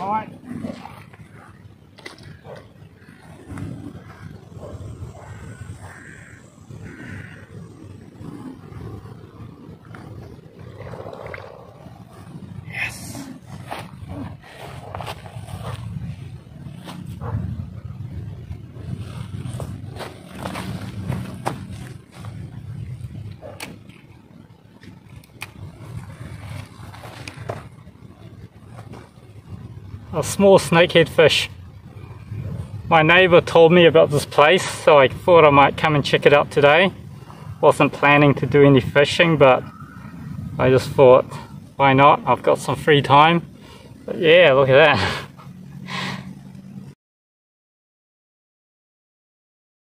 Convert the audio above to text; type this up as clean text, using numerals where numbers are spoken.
Alright. Yes. A small snakehead fish. My neighbor told me about this place, so I thought I might come and check it out today. Wasn't planning to do any fishing, but I just thought, why not? I've got some free time. But yeah, look at that.